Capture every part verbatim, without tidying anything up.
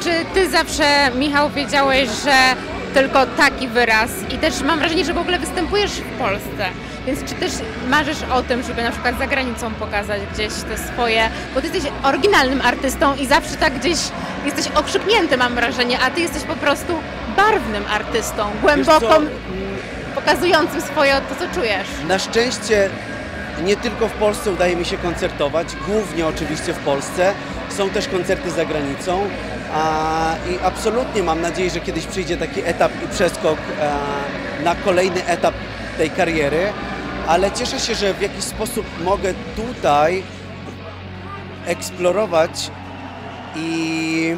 Czy ty zawsze, Michał, wiedziałeś, że tylko taki wyraz i też mam wrażenie, że w ogóle występujesz w Polsce, więc czy też marzysz o tym, żeby na przykład za granicą pokazać gdzieś te swoje, bo ty jesteś oryginalnym artystą i zawsze tak gdzieś jesteś okrzyknięty, mam wrażenie, a ty jesteś po prostu barwnym artystą, głęboko pokazującym swoje to, co czujesz. Na szczęście nie tylko w Polsce udaje mi się koncertować, głównie oczywiście w Polsce. Są też koncerty za granicą a, i absolutnie mam nadzieję, że kiedyś przyjdzie taki etap i przeskok a, na kolejny etap tej kariery, ale cieszę się, że w jakiś sposób mogę tutaj eksplorować i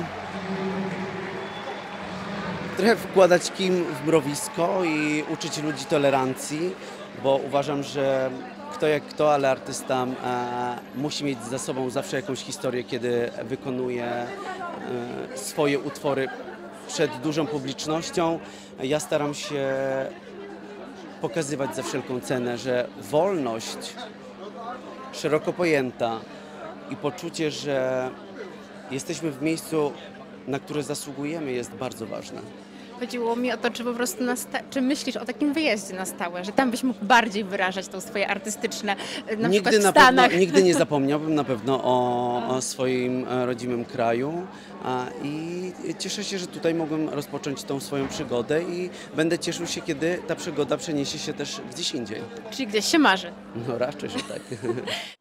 trochę wkładać kim w mrowisko i uczyć ludzi tolerancji, bo uważam, że kto jak kto, ale artysta e, musi mieć za sobą zawsze jakąś historię, kiedy wykonuje e, swoje utwory przed dużą publicznością. Ja staram się pokazywać za wszelką cenę, że wolność szeroko pojęta i poczucie, że jesteśmy w miejscu, na które zasługujemy, jest bardzo ważne. Chodziło mi o to, czy po prostu na sta- czy myślisz o takim wyjeździe na stałe, że tam byś mógł bardziej wyrażać to swoje artystyczne, na Nigdy, przykład w na Stanach. pewno, nigdy nie zapomniałbym na pewno o, o swoim e, rodzimym kraju a, i cieszę się, że tutaj mogłem rozpocząć tą swoją przygodę i będę cieszył się, kiedy ta przygoda przeniesie się też gdzieś indziej. Czyli gdzieś się marzy. No raczej, że tak.